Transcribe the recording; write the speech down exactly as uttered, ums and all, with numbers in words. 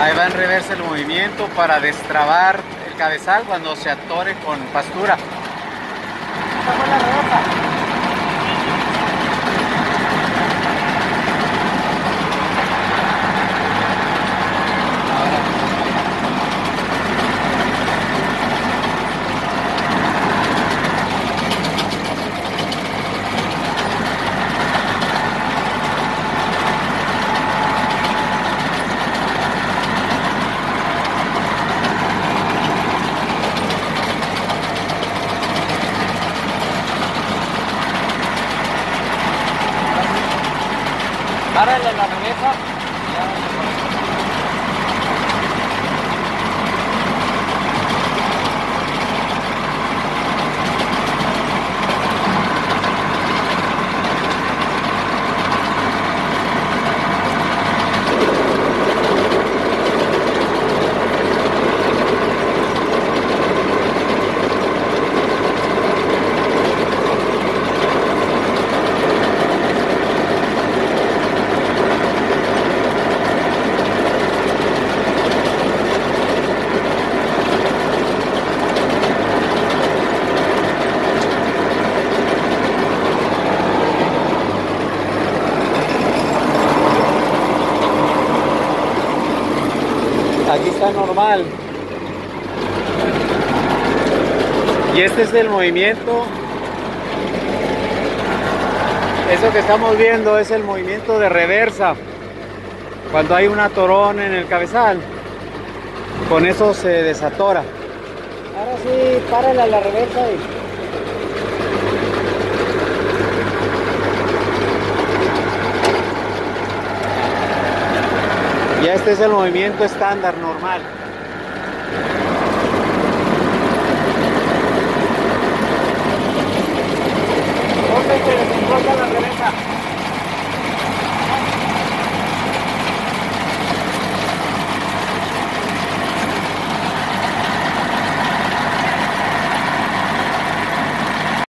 Ahí va en reversa el movimiento para destrabar el cabezal cuando se atore con pastura. Esta fue la reversa. Párale la reversa. Aquí está normal. Y este es el movimiento. Eso que estamos viendo es el movimiento de reversa. Cuando hay un atorón en el cabezal, con eso se desatora. Ahora sí, párale a la reversa. Y... Y este es el movimiento estándar normal. ¿Dónde se desenrosca la reversa?